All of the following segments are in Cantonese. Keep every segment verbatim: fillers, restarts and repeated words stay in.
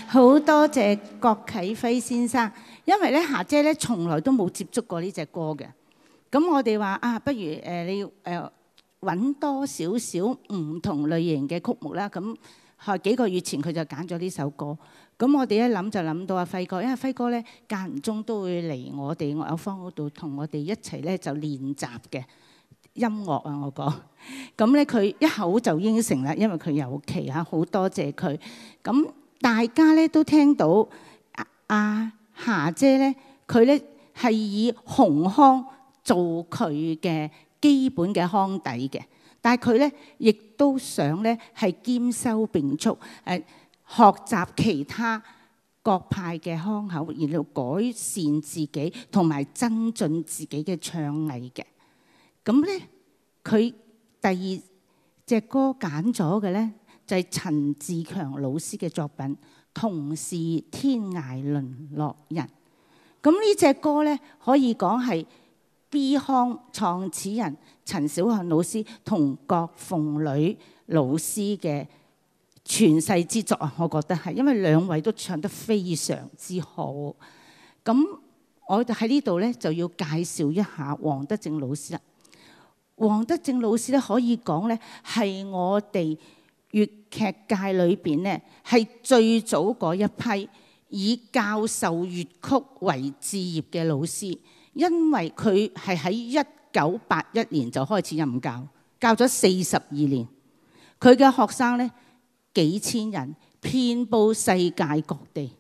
好多謝郭啟輝先生，因為咧霞姐咧從來都冇接觸過呢隻歌嘅。咁我哋話啊，不如誒、呃、你誒揾、呃、多少少唔同類型嘅曲目啦。咁係幾個月前佢就揀咗呢首歌。咁我哋一諗就諗到阿輝哥，因為輝哥咧間唔中都會嚟我哋樂友坊嗰度同我哋一齊咧就練習嘅音樂啊。我講咁咧，佢一口就應承啦，因為佢有期嚇，好多謝佢。咁大家咧都聽到阿阿霞姐咧，佢咧係以紅腔做佢嘅基本嘅腔底嘅，但係佢咧亦都想咧係兼收並蓄，誒學習其他各派嘅腔口，然後改善自己同埋增進自己嘅唱藝嘅。咁咧佢第二隻歌揀咗嘅咧，就係陳志強老師嘅作品《同是天涯淪落人》。咁呢隻歌咧，可以講係 B 腔創始人陳小漢老師同郭鳳女老師嘅傳世之作啊！我覺得係，因為兩位都唱得非常之好。咁我喺呢度咧就要介紹一下黃德正老師啦。黃德正老師咧可以講咧係我哋粵劇界裏邊咧係最早嗰一批以教授粵曲為志業嘅老師，因為佢係喺一九八一年就開始任教，教咗四十二年。佢嘅學生咧幾千人，遍佈世界各地。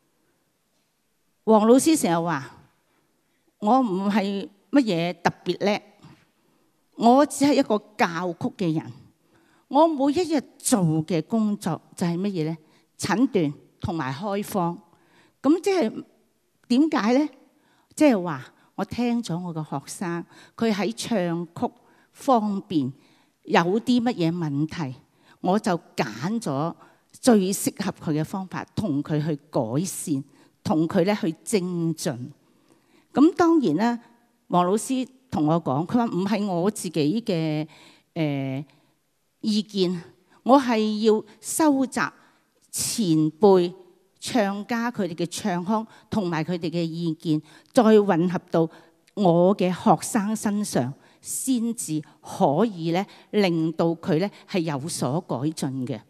黃老師成日話：我唔係乜嘢特別叻，我只係一個教曲嘅人。我每一日做嘅工作就係乜嘢咧？診斷同埋開方。咁即係點解咧？即係話我聽咗我嘅學生，佢喺唱曲方面有啲乜嘢問題，我就揀咗最適合佢嘅方法，同佢去改善，同佢咧去精進。咁當然啦，黃老師同我講，佢話唔係我自己嘅誒、呃、意見，我係要收集前輩唱家佢哋嘅唱腔同埋佢哋嘅意見，再混合到我嘅學生身上，先至可以咧令到佢咧係有所改進嘅。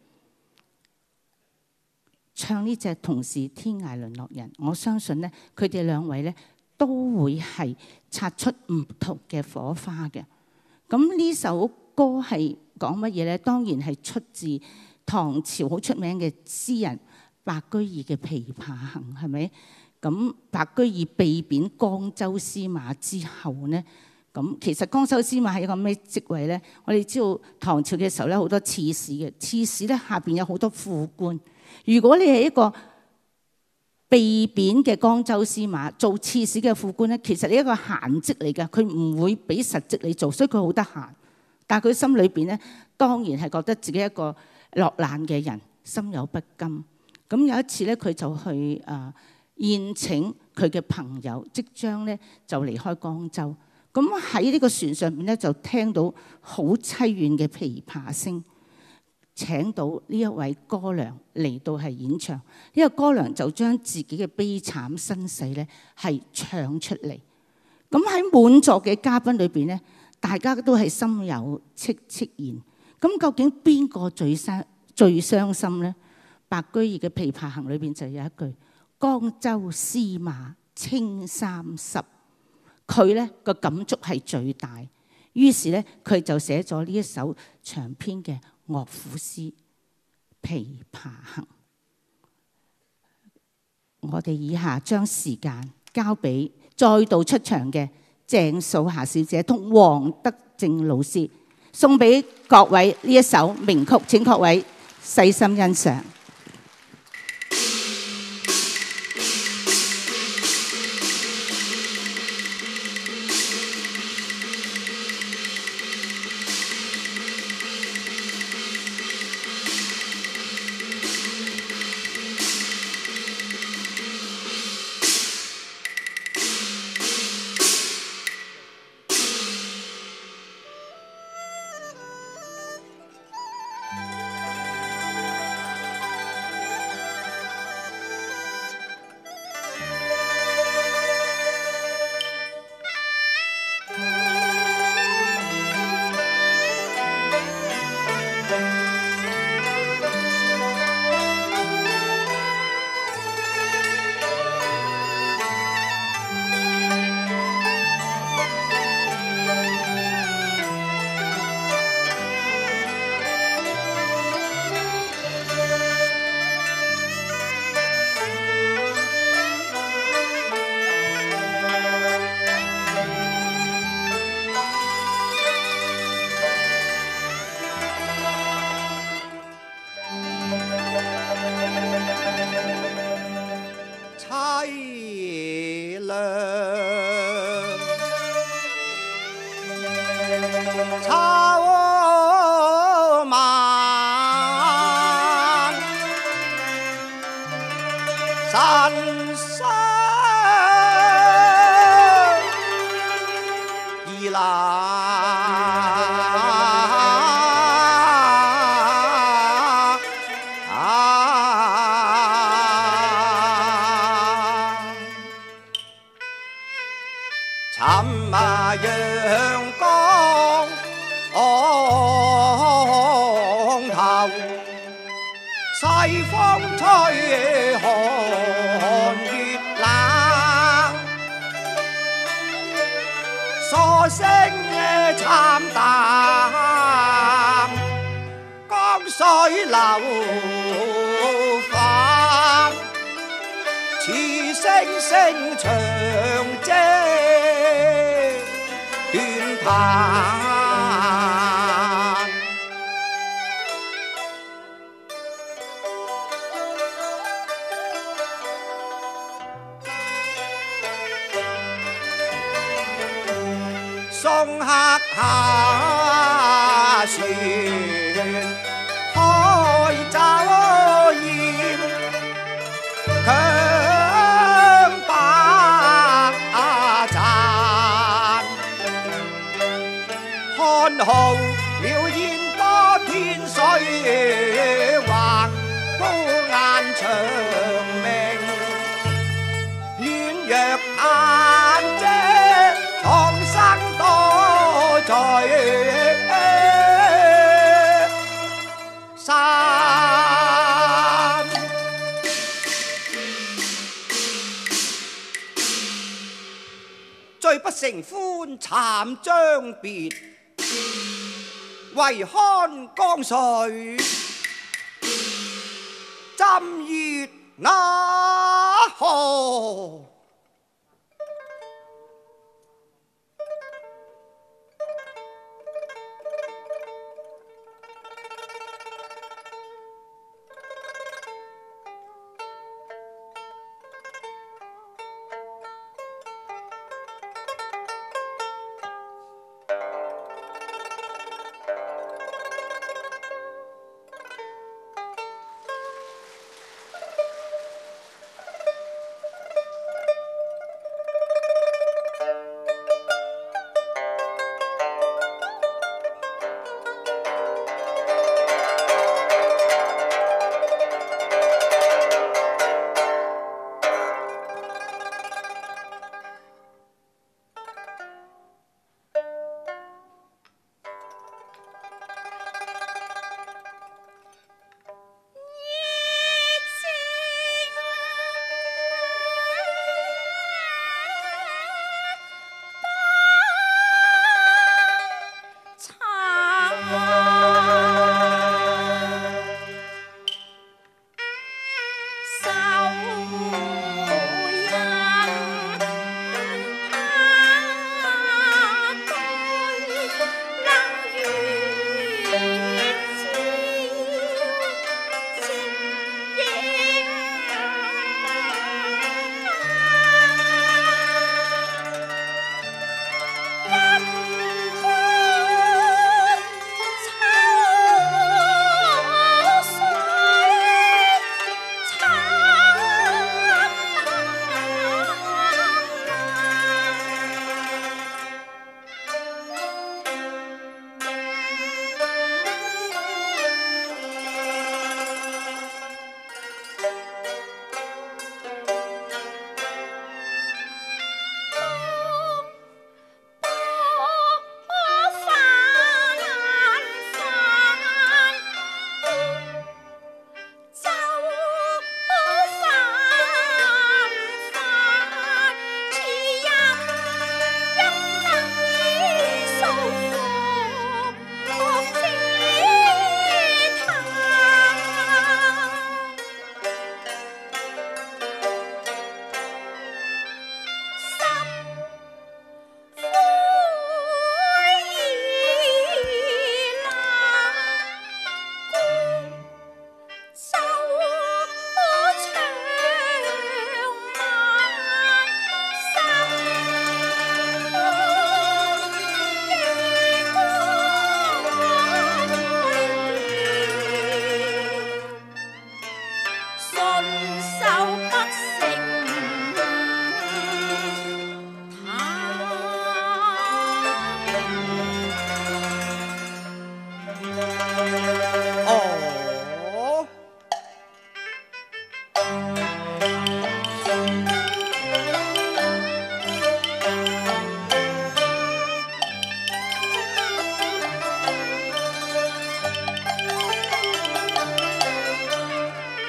唱呢隻《同是天涯淪落人》，我相信咧佢哋兩位咧都會係擦出唔同嘅火花嘅。咁呢首歌係講乜嘢咧？當然係出自唐朝好出名嘅詩人白居易嘅《琵琶行》，係咪？咁白居易被貶江州司馬之後呢，咁其實江州司馬係一個咩職位咧？我哋知道唐朝嘅時候咧，好多刺史嘅，刺史咧下邊有好多副官。如果你係一個被貶嘅江州司馬，做刺史嘅副官咧，其實你一個閒職嚟嘅，佢唔會俾實職你做，所以佢好得閒。但係佢心裏邊咧，當然係覺得自己一個落難嘅人，心有不甘。咁有一次咧，佢就去誒、呃、宴請佢嘅朋友，即將咧就離開江州。咁喺呢個船上面咧，就聽到好凄怨嘅琵琶聲。請到呢一位歌娘嚟到係演唱，呢個歌娘就將自己嘅悲慘身世咧係唱出嚟。咁喺滿座嘅嘉賓裏邊咧，大家都係心有戚戚然。咁究竟邊個最傷最傷心咧？白居易嘅《琵琶行》裏邊就有一句：江州司馬青衫濕。佢咧個感觸係最大，於是咧佢就寫咗呢一首長篇嘅樂府詩《琵琶行》。我哋以下將時間交俾再度出場嘅鄭素霞小姐同黃德正老師，送俾各位呢一首名曲，請各位細心欣賞。 凄涼，秋晚，神傷意冷。尋啊陽光昂頭，西風吹寒月冷，疏聲慘淡，江水流泛，似星星長遮斷彈。送客下船，開酒宴，強把賺，看好了煙波天水橫，高雁長鳴，軟弱眼睛。蒼生多在山，醉不成歡慘將別，唯看江水浸月那河。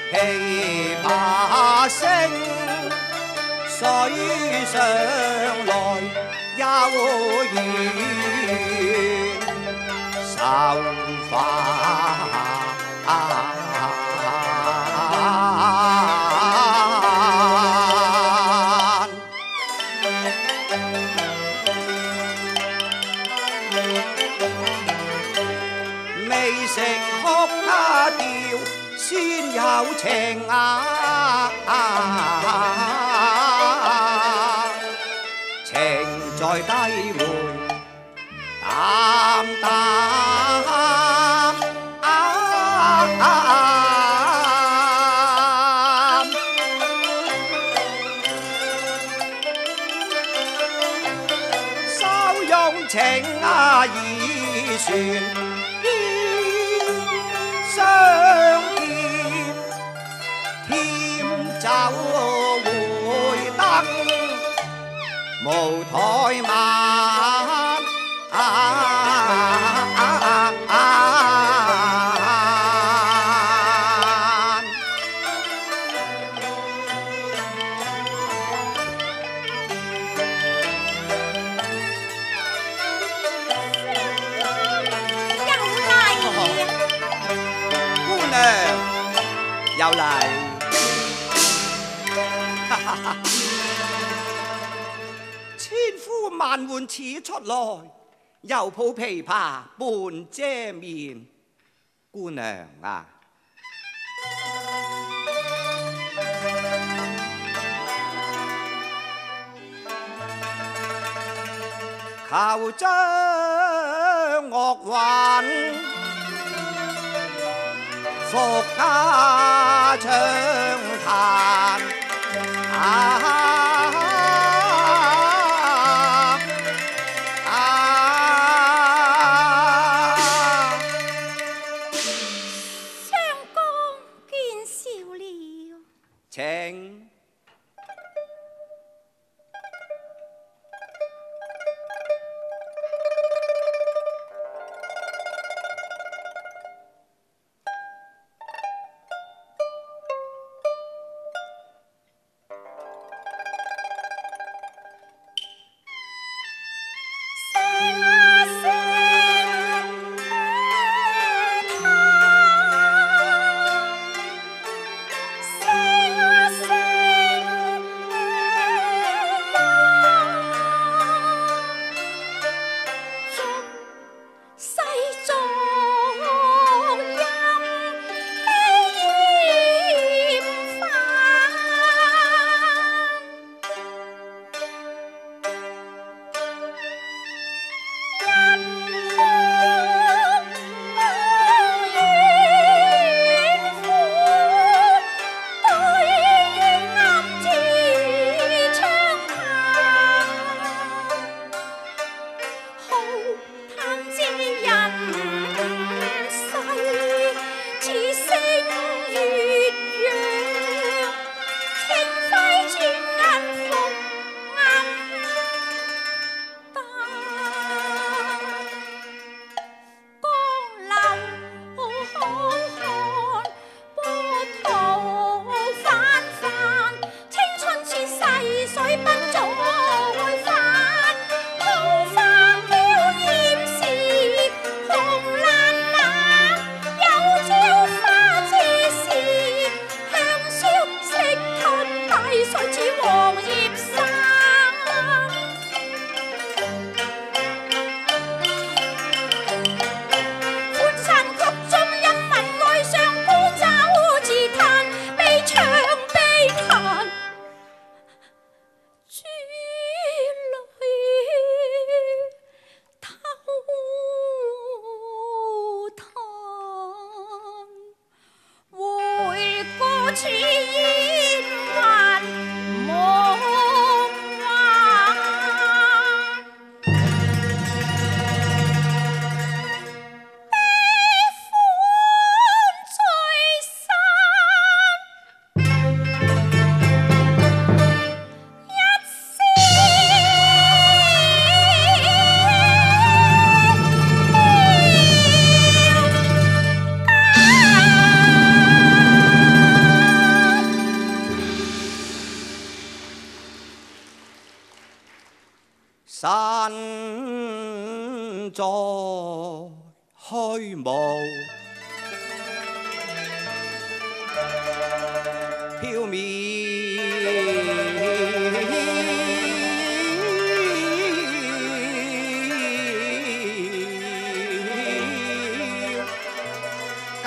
琵琶聲，水上來有緣，繡花。未成哭他調，先有情啊！情在低回，淡淡收用情啊，已算。相見添酒會燈，無怠慢。又嚟，千呼萬喚始出來，又抱琵琶半遮面，姑娘啊！求將樂韻復家唱彈啊！ 相公見笑了， 請。 聲啊聲在虛無，縹緲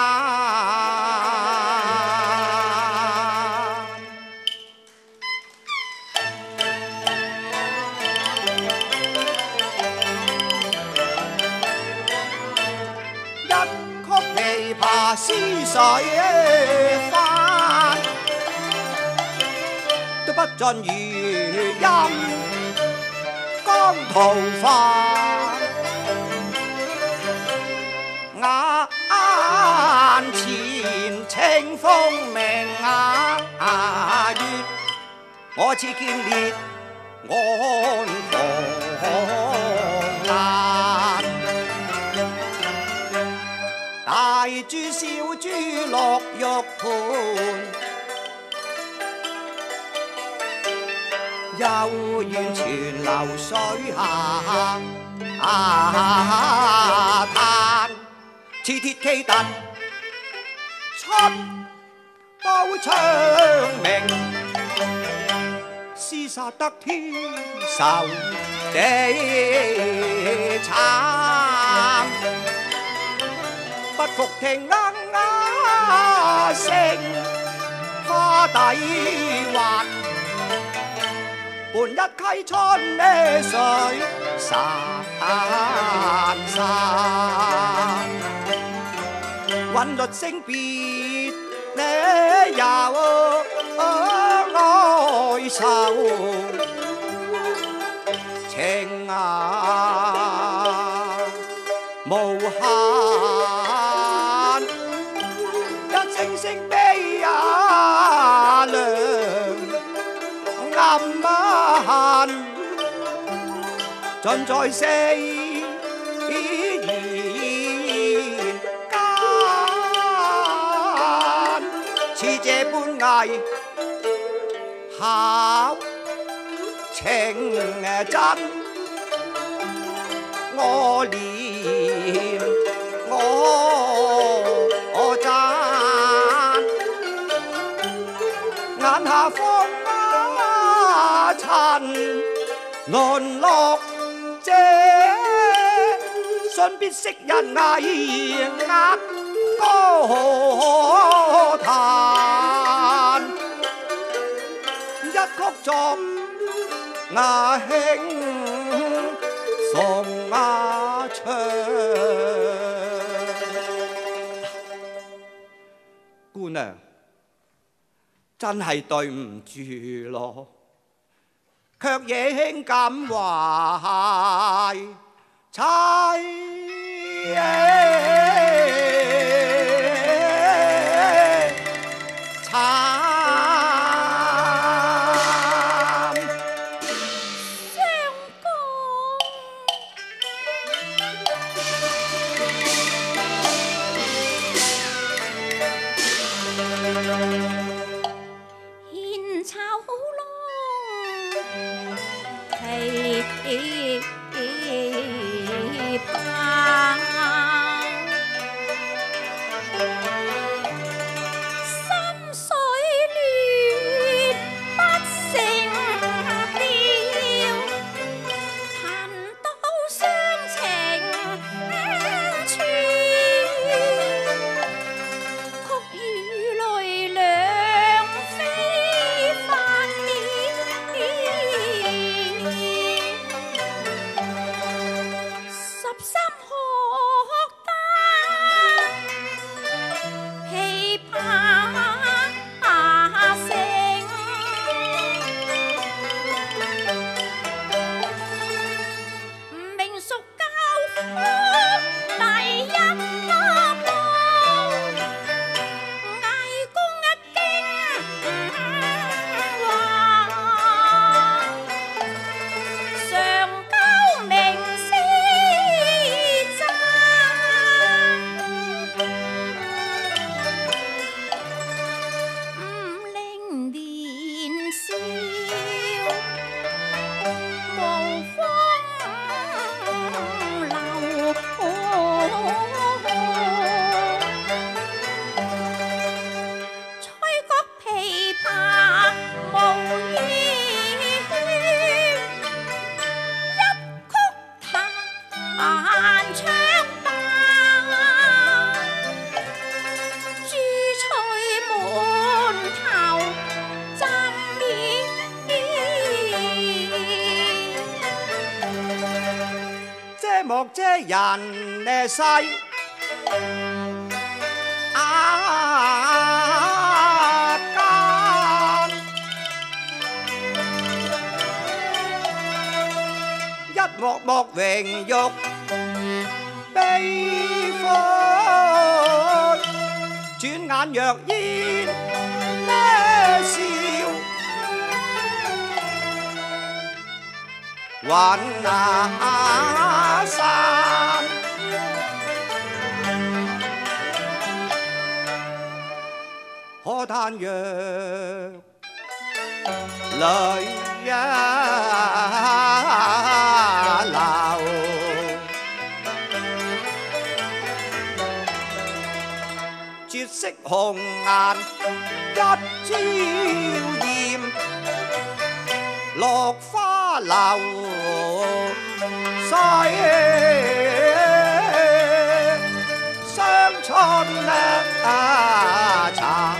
間，絲水翻，都不盡餘音江濤翻。眼前清風明啊月，我似見烈岸狂瀾。大珠小珠落玉盤，幽怨泉流水下灘，似鐵騎突出刀槍鳴，廝殺得天仇地慘。不服聽鶯鶯聲，花底滑，伴一溪春呢水潺潺，韻律聲別呢又哀愁，情啊無限。聲聲悲呀涼，暗恨盡在四言間，似這般藝巧情真，我憐我讚。眼下風啊塵，淪落這信必識人藝壓歌壇，一曲作雅興宋雅唱。姑娘，真係對唔住咯，卻惹兄感懷凄慘。 莫遮人呢世啊間，一幕幕榮辱悲歡，轉眼若煙呢笑，雲啊散。可嘆若淚一流，絕色紅顏一朝豔，落花流水雙春啊殘。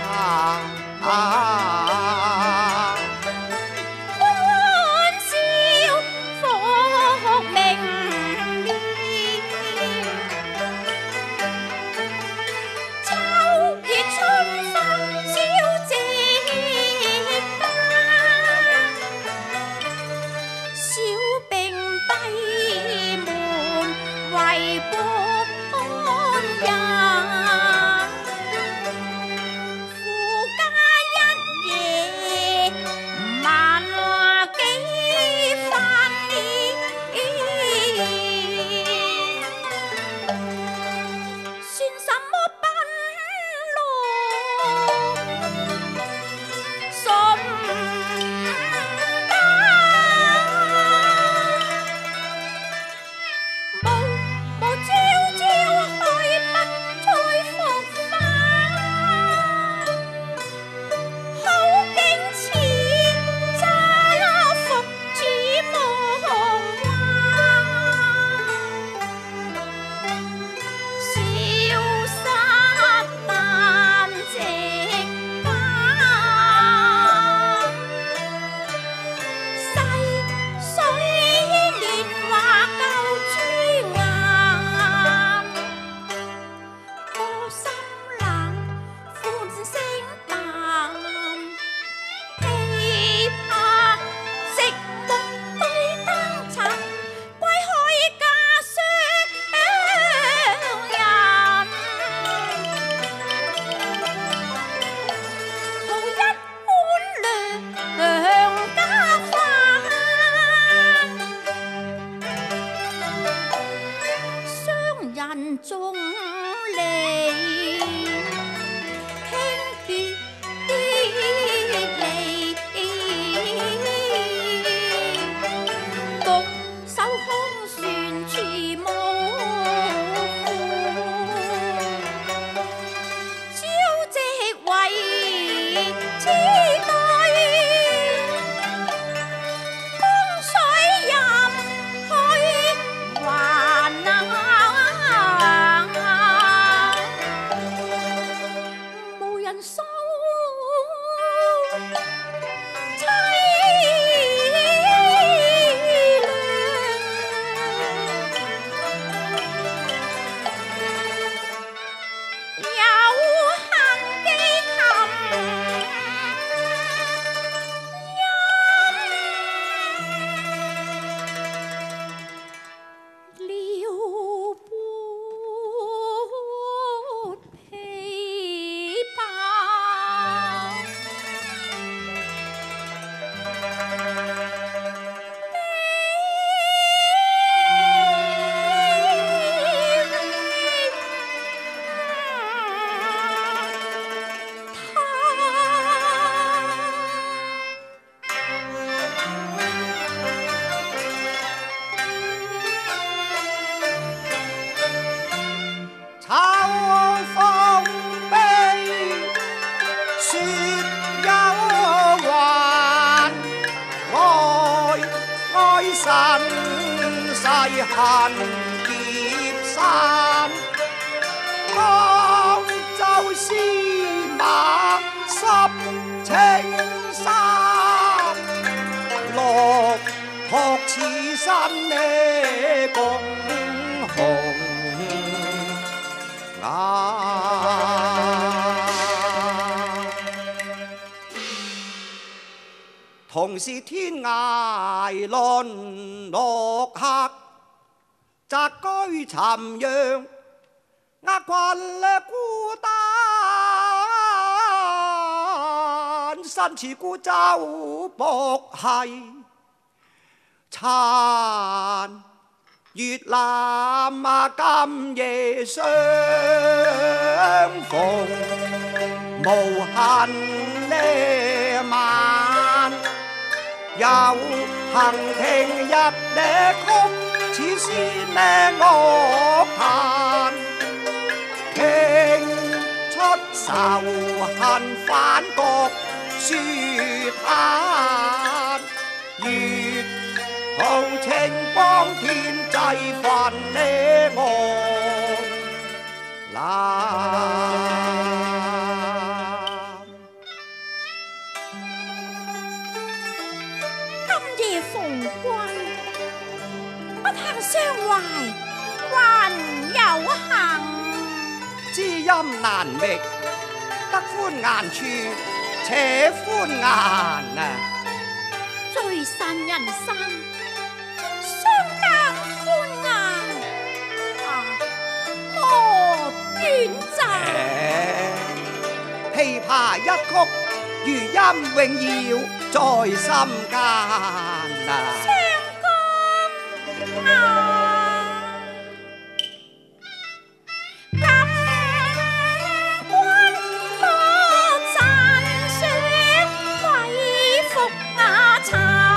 恨劫山，江州司馬濕青衫，落學此身呢共。 同啊！同是天涯淪落客，宅居尋陽，壓困了孤單。身似孤舟泊兮，殘月南啊，今夜相逢，無恨呢晚。又行聽一呢曲，似是呢樂壇，傾出仇恨反覺舒坦。月紅清光天際分呢岸藍。 相懷還有幸， 知音難覓，得歡顏處且歡顏啊！ 聚散人生，相間歡顏啊，莫短暫。 琵琶一曲，餘音永遙在心間啊！ 啊！金冠多讚賞，貴服雅尋。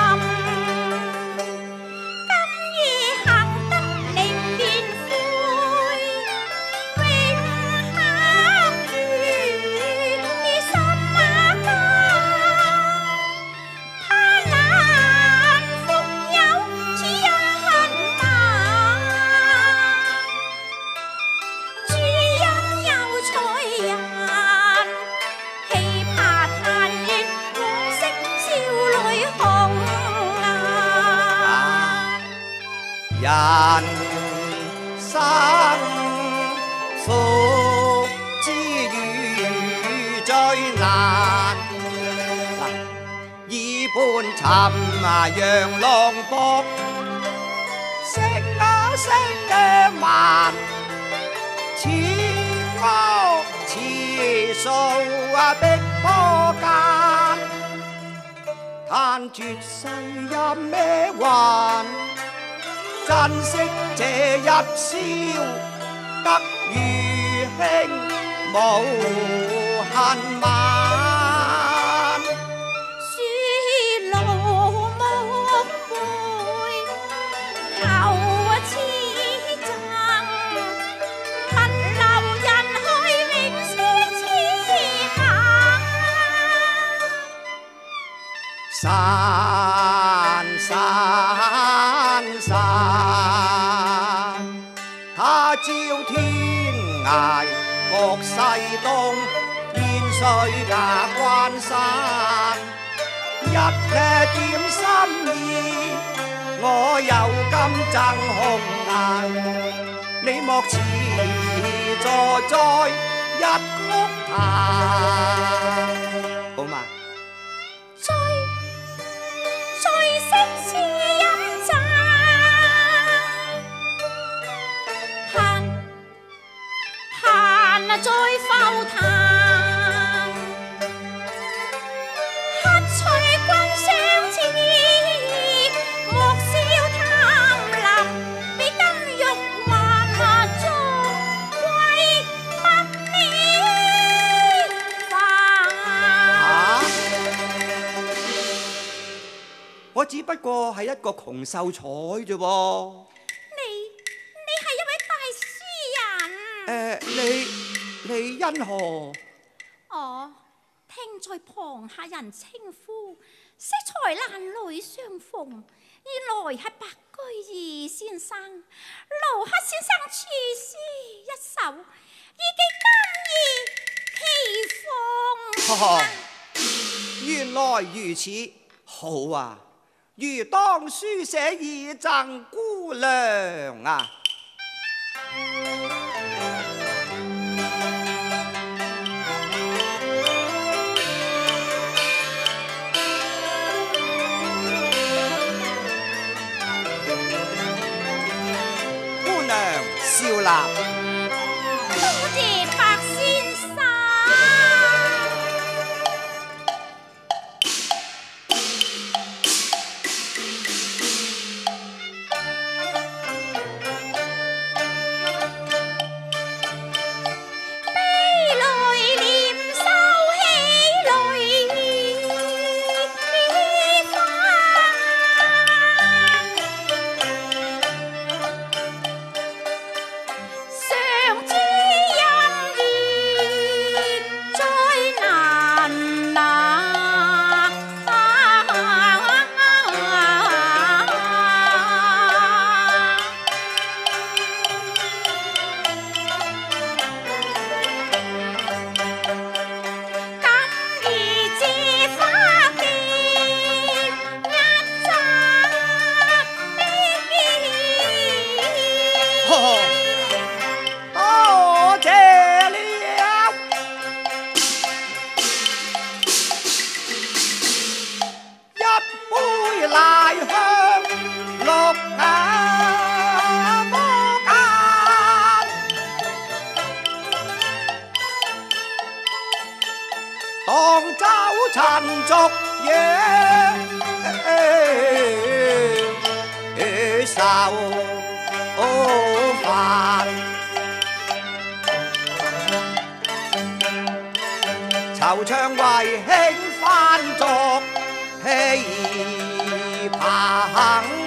今夜行得靈便灰，永刻住你心間。他難復有此人。 人生福之餘最難，耳畔尋啊揚浪搏，聲啊聲嘅慢，似歌似訴啊碧波間，嘆絕世任咩還。珍惜這一宵，得與兄無恨晚。 書路無悔，後此爭，問留人去永說痴晚。 散散散，他朝天涯各西東，煙水架關山，一呢點心意，我有金贈紅顏，你莫遲坐在一曲壇，好嘛？ 醉醉色似飲茶，嘆嘆啊再浮嘆，乞取君相似，莫笑貪婪，比金玉還啊終歸不免煩。 我只不過係一個窮秀才啫喎。 你你係一位大詩人。 誒、你你因何？ 我聽在旁下人稱呼，適才爛裏相逢，原來係白居易先生。盧克先生處詩一首，以寄今夜祈奉。 原來如此，好啊！如當書寫以贈姑娘啊！ 姑娘笑納。 多謝白先生。悲淚臉收起淚花，上知姻緣再難拿。今兒借花別一扎的多謝了。一杯奶香綠眼魔間，當酒陳俗野愁煩。惆悵為卿翻作戲棚。